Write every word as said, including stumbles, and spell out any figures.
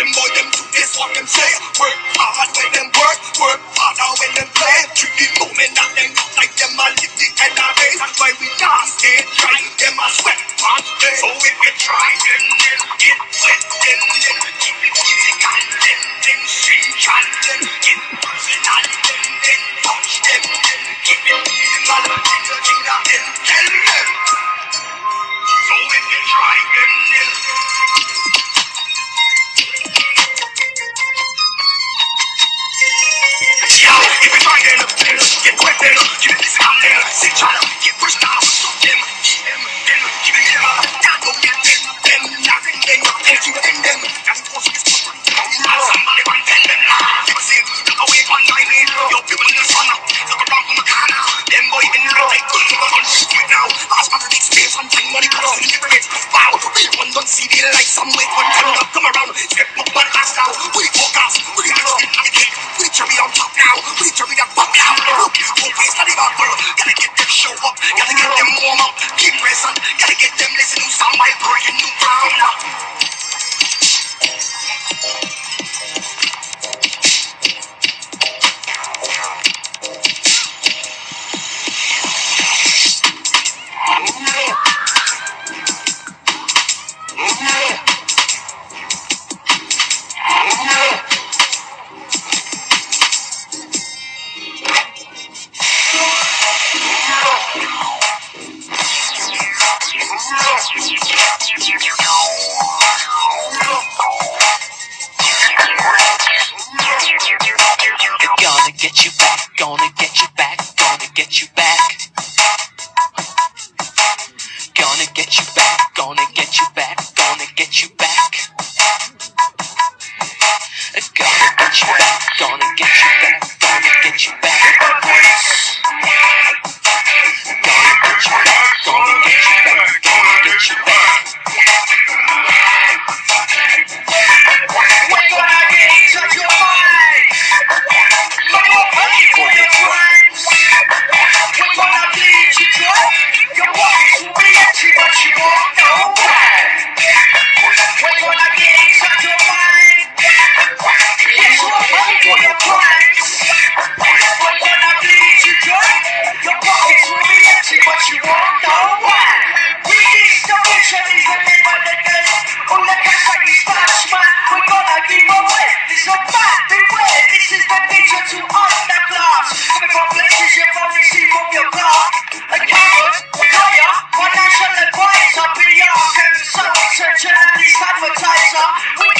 Them boy them do this what them say. Work hard when them work, work harder when them play. Treat the moment that them look like them a live the end of days. That's why we can't stay dry. Them a sweat on day. So if you try them, then get wet, then then keep it physical, then then change on them, get personal, then then touch them, then keep it minimal, then the thing that them tell them. So if you try them, then if you try them, get wet them, keep it physical, then sit on them, get personal, them, them, them, keep it minimal, then don't get them, them, nothing, them, them, keep it in them, that's what you do. Somebody want to tell them now. You see, look away one time, your people in the sun. Look around from the corner. Them boy in the right, good to the fun. Right now, last man to take space and time money comes in the race. Wow, real one don't see the light. Some wait one time up, come around. Step up and last now. We focus, we the ice cream and the cake. We the cherry on top now. We the cherry that pop now. Okay, study about girl. Gotta get them show up. Gotta get them warm up. Keep present. Gotta get them listen to sound by brand new ground. Gonna get you back, gonna get you back, gonna get you back. Gonna get you back, gonna get you back, gonna get you back. Gonna get you back, gonna get you back, gonna get you back. Gonna get you back, gonna get you back, gonna get you back. We're gonna get into your mind. You're paying for your crimes. We're gonna bleed you dry. Your pockets will be empty, but you won't know why. We're gonna get into your mind. Yes, you're paying for your crimes. We're gonna bleed you dry. Your pockets will be empty, but you won't know why. We need solution is the name of the game. All the cash that you stash, man, we're gonna give away. This is a bad beware. This is the picture to underclass. Coming from places you've only seen from your block. Accountant, lawyer, financial advisor, P R, consultant, journalist, advertiser. We